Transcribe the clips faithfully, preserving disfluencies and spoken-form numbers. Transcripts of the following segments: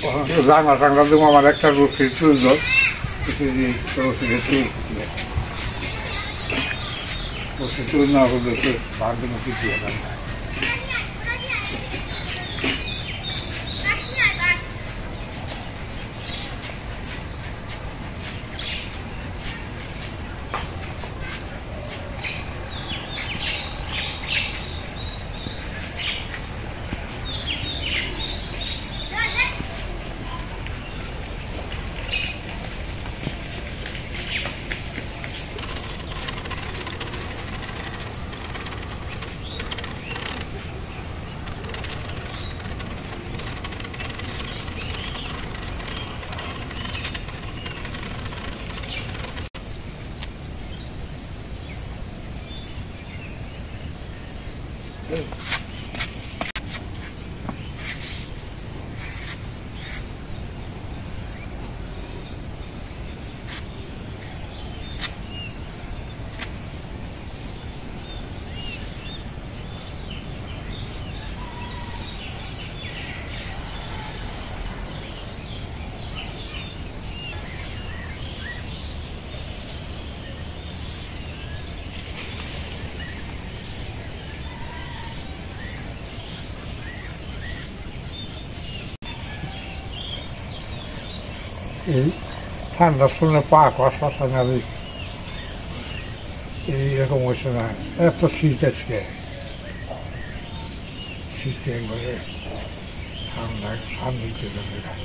জানলা টাংলা দেবো আমার একটা রসিদ প্রয়োজন রসিদ তুলে না হলে ভাগ কিছু হবে না। এই ঠান্ডার সময় পা কষা সানারি এইরকম হয়েছে না, এত শীত আজকে, শীতে একবারে ঠান্ডা ঠান্ডা চলে যায়।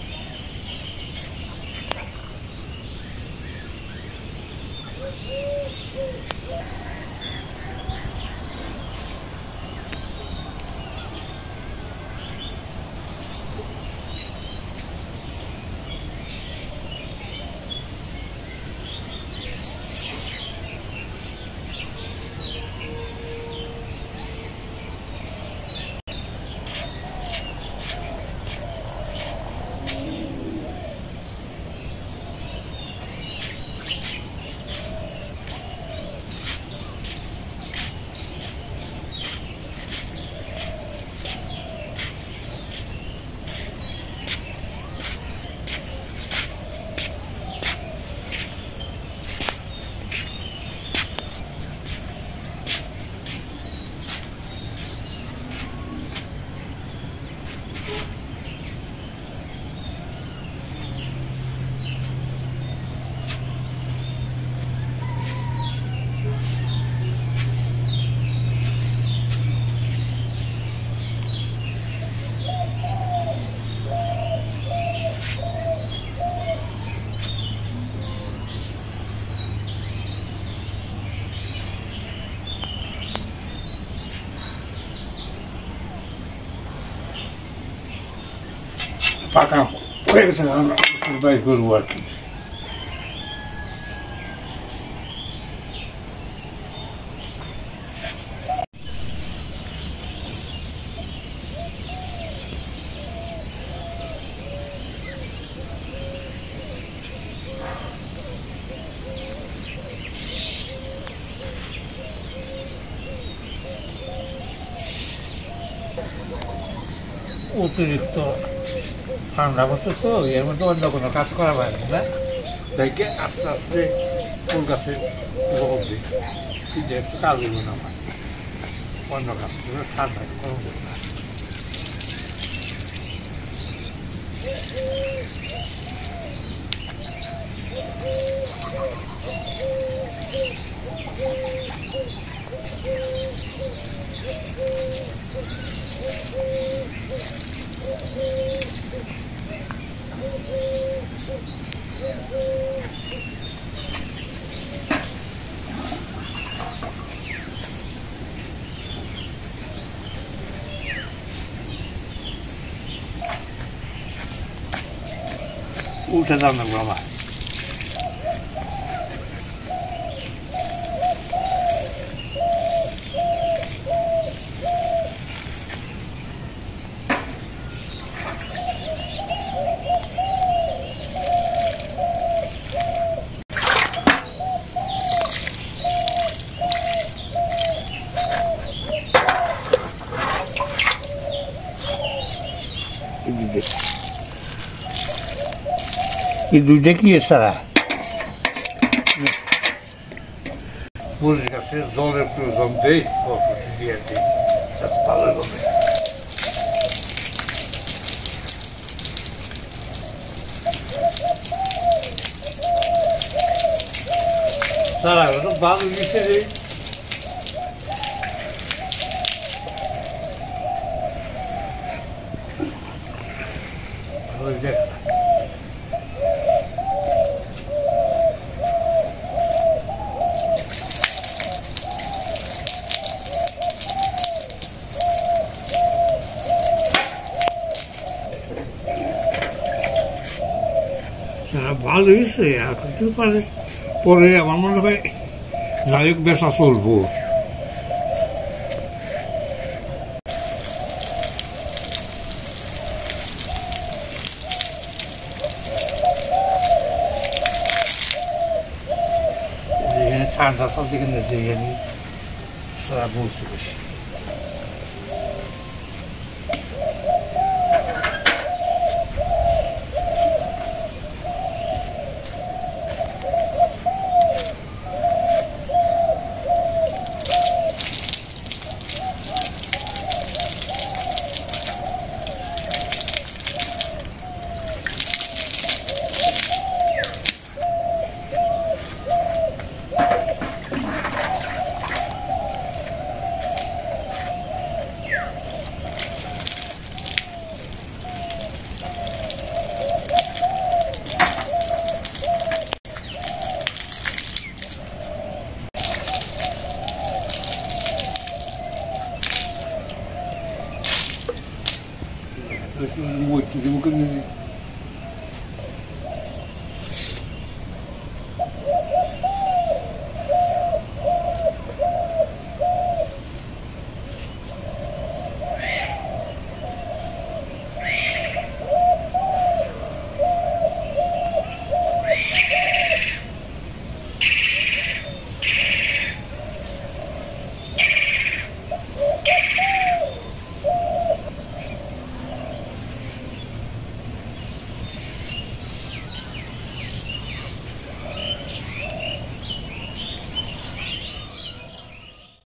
পাকা হয়ে গেছে বাই করবো আর কি। অতিরিক্ত ঠান্ডা বছর তো এর মধ্যে অন্য কোনো কাজ করা হয় না, দেখে আস্তে আস্তে ফুল গাছে করবে, কিন্তু একটু কাজ হলো না আমার অন্য কাজ করে ঠান্ডা করবো না। উঠে যান না বাবা, এই দুইটা কি এছাড়া মরিচ গাছে জলের প্রয়োজন দেই দিয়ে দিই ভালো হবে। সারা ভালো দিচ্ছে রে দেখ ভালো হয়েছে আর কিছু পারে পরে আমার মনে হয় যাই হোক বেচা চলবো। ঠান্ডা সব দিকে যেখানে সারা বলছে বেশি